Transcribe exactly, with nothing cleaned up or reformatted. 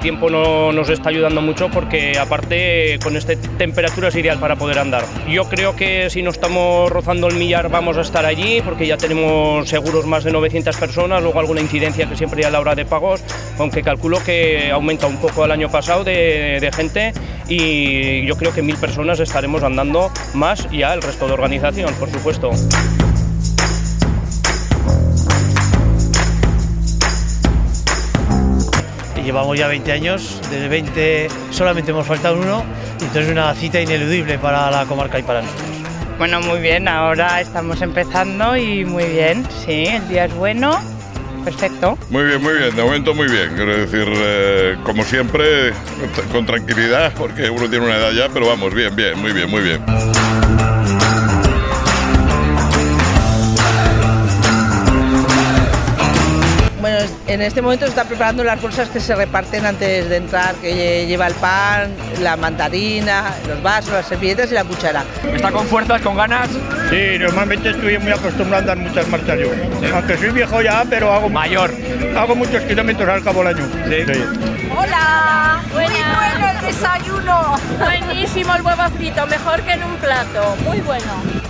tiempo no nos está ayudando mucho porque aparte con esta temperatura es ideal para poder andar. Yo creo que si no estamos rozando el millar vamos a estar allí porque ya tenemos seguros más de novecientas personas, luego alguna incidencia que siempre hay a la hora de pagos, aunque calculo que aumenta un poco el año pasado de, de gente y yo creo que mil personas estaremos andando más ya el resto de organización, por supuesto. Llevamos ya veinte años, desde veinte solamente hemos faltado uno, y entonces es una cita ineludible para la comarca y para nosotros. Bueno, muy bien, ahora estamos empezando y muy bien, sí, el día es bueno, perfecto. Muy bien, muy bien, de momento muy bien, quiero decir, eh, como siempre, con tranquilidad, porque uno tiene una edad ya, pero vamos, bien, bien, muy bien, muy bien. Bueno, en este momento se están preparando las bolsas que se reparten antes de entrar, que lleva el pan, la mandarina, los vasos, las servilletas y la cuchara. ¿Está con fuerzas, con ganas? Sí, normalmente estoy muy acostumbrado a andar muchas marchas yo. Sí. Aunque soy viejo ya, pero hago mayor. Hago muchos kilómetros al cabo del año. Sí. Sí. Hola, Buena. Muy bueno el desayuno. Buenísimo el huevo frito, mejor que en un plato, muy bueno.